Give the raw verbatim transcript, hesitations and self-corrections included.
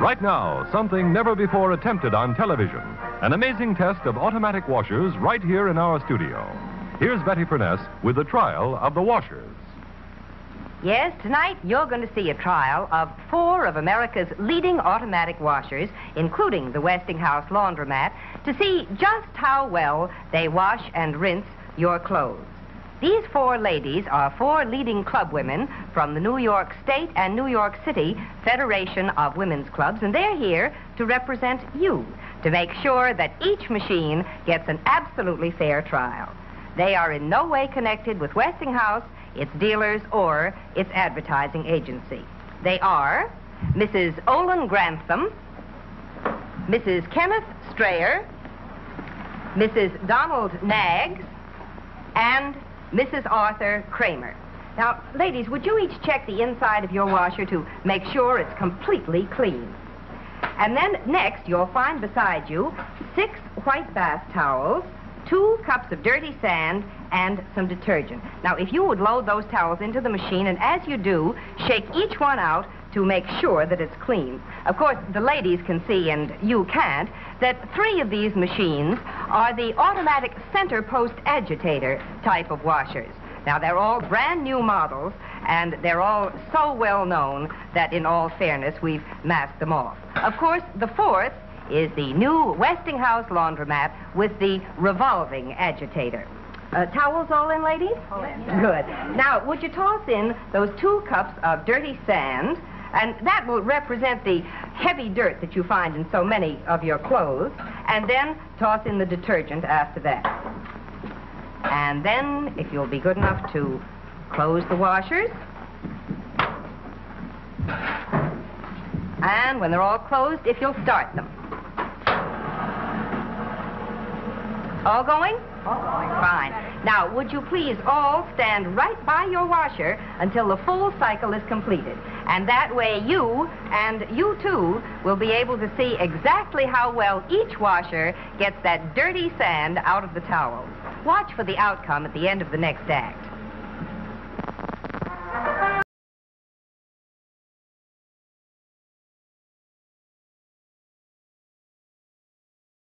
Right now, something never before attempted on television. An amazing test of automatic washers right here in our studio. Here's Betty Furness with the trial of the washers. Yes, tonight you're going to see a trial of four of America's leading automatic washers, including the Westinghouse laundromat, to see just how well they wash and rinse your clothes. These four ladies are four leading club women from the New York State and New York City Federation of Women's Clubs, and they're here to represent you, to make sure that each machine gets an absolutely fair trial. They are in no way connected with Westinghouse, its dealers, or its advertising agency. They are Missus Olin Grantham, Missus Kenneth Strayer, Missus Donald Naggs, and Missus Arthur Kramer. Now, ladies, would you each check the inside of your washer to make sure it's completely clean? And then next, you'll find beside you six white bath towels, two cups of dirty sand, and some detergent. Now, if you would load those towels into the machine, and as you do, shake each one out to make sure that it's clean. Of course, the ladies can see, and you can't, that three of these machines are the automatic center post agitator type of washers. Now, they're all brand new models, and they're all so well known that, in all fairness, we've masked them off. Of course, the fourth is the new Westinghouse laundromat with the revolving agitator. Uh, towels all in, ladies? All in. Good. Now, would you toss in those two cups of dirty sand, and that will represent the heavy dirt that you find in so many of your clothes, and then toss in the detergent after that. And then, if you'll be good enough to close the washers, and when they're all closed, if you'll start them. All going? All going. Fine. Now, would you please all stand right by your washer until the full cycle is completed? And that way you, and you too, will be able to see exactly how well each washer gets that dirty sand out of the towels. Watch for the outcome at the end of the next act.